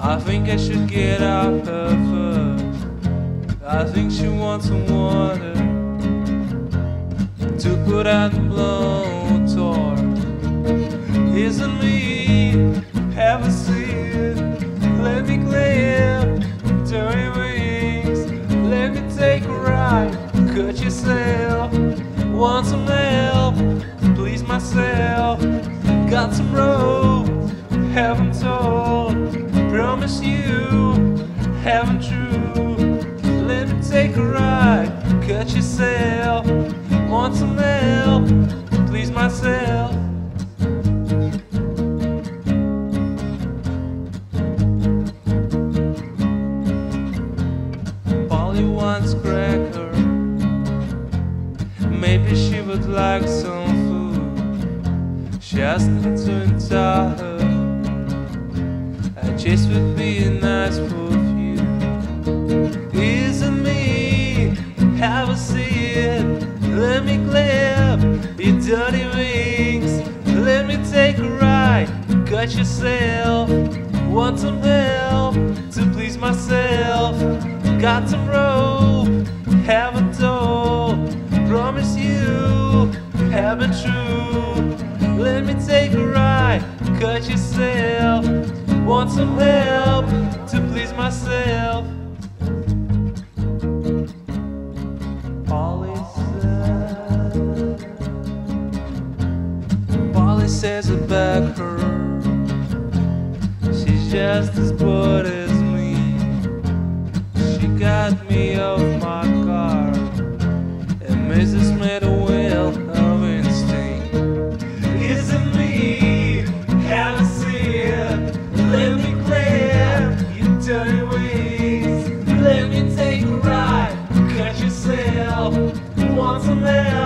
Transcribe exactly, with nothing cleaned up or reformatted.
I think I should get off her first. I think she wants some water to put out the blowtorch. Isn't me, have a seat, let me clip dirty wings, let me take a ride, cut yourself, want some help, please myself, got some rope, haven't told, promise you, haven't true, let me take a ride, cut yourself, want some help, please myself. Polly wants cracker, maybe she would like some food. She asked me to tell her I just would be nice for you. Isn't me, have a seat, let me clip your dirty wings, let me take a ride, cut yourself, want some help to please myself, got some rope, haven't told, promise you, haven't true, let me take a ride, cut yourself, want some help to please myself. Polly said, Polly says about her, she's just as bored as me. She got me off my car, and Missus made a whale of instinct. Isn't me, have a seat, let me clip your dirty wings, let me take a ride, cut yourself, want some help.